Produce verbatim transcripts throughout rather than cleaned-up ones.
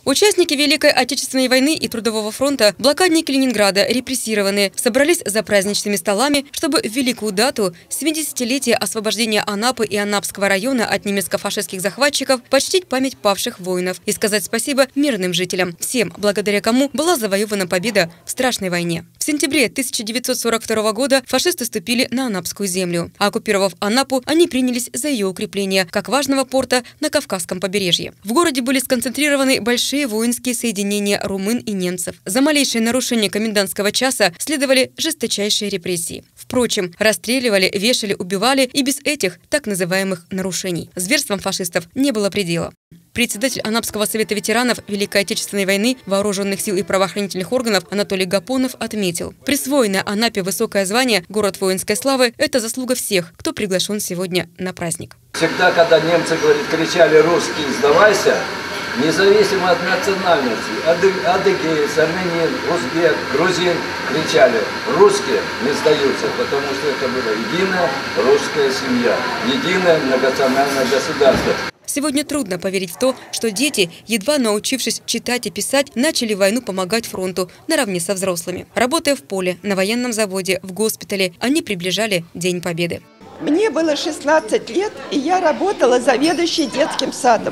Участники Великой Отечественной войны и Трудового фронта, блокадники Ленинграда, репрессированные, собрались за праздничными столами, чтобы в великую дату семидесятилетия освобождения Анапы и Анапского района от немецко-фашистских захватчиков почтить память павших воинов и сказать спасибо мирным жителям, всем, благодаря кому была завоевана победа в страшной войне. В сентябре тысяча девятьсот сорок второго года фашисты ступили на Анапскую землю. А оккупировав Анапу, они принялись за ее укрепление, как важного порта на Кавказском побережье. В городе были сконцентрированы большие воинские соединения румын и немцев. За малейшее нарушение комендантского часа следовали жесточайшие репрессии. Впрочем, расстреливали, вешали, убивали и без этих так называемых нарушений. Зверствам фашистов не было предела. Председатель Анапского совета ветеранов Великой Отечественной войны, вооруженных сил и правоохранительных органов Анатолий Гапонов отметил: присвоенное Анапе высокое звание «Город воинской славы» – это заслуга всех, кто приглашен сегодня на праздник. Всегда, когда немцы, говорит, кричали «русский, сдавайся», независимо от национальности, адыгеец, армянин, узбек, грузин, кричали «русские не сдаются», потому что это была единая русская семья, единое многонациональное государство. Сегодня трудно поверить в то, что дети, едва научившись читать и писать, начали войну помогать фронту наравне со взрослыми. Работая в поле, на военном заводе, в госпитале, они приближали День Победы. Мне было шестнадцать лет, и я работала заведующей детским садом.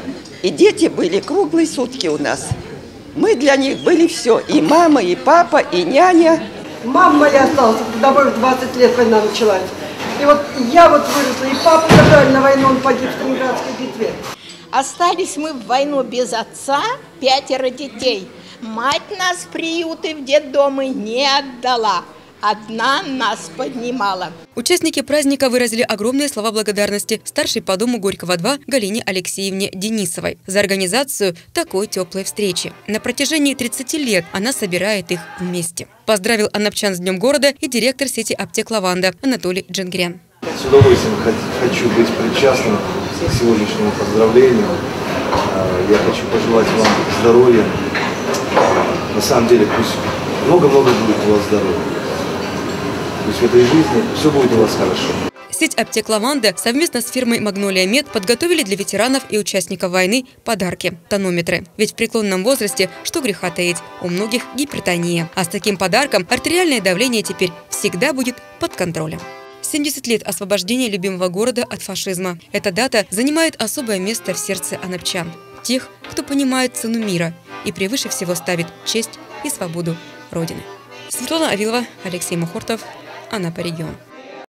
И дети были круглые сутки у нас. Мы для них были все. И мама, и папа, и няня. Мама моя осталась, когда больше двадцати лет война началась. И вот я вот выросла, и папу забрали на войну, он погиб в Сталинградской битве. Остались мы в войну без отца, пятеро детей. Мать нас в приюты, в детдомы не отдала. Одна нас поднимала. Участники праздника выразили огромные слова благодарности старшей по дому Горького-два Галине Алексеевне Денисовой за организацию такой теплой встречи. На протяжении тридцати лет она собирает их вместе. Поздравил анапчан с Днем города и директор сети аптек «Лаванда» Анатолий Дженгрян. С удовольствием хочу быть причастным к сегодняшнему поздравлению. Я хочу пожелать вам здоровья. На самом деле, пусть много-много будет у вас здоровья. Пусть в этой жизни все будет у вас хорошо. Сеть аптек «Лаванда» совместно с фирмой «Магнолия Мед» подготовили для ветеранов и участников войны подарки – тонометры. Ведь в преклонном возрасте, что греха таить, у многих гипертония. А с таким подарком артериальное давление теперь всегда будет под контролем. семьдесят лет освобождения любимого города от фашизма. Эта дата занимает особое место в сердце анапчан. Тех, кто понимает цену мира и превыше всего ставит честь и свободу Родины. Светлана Авилова, Алексей Мухортов, Анапа регион.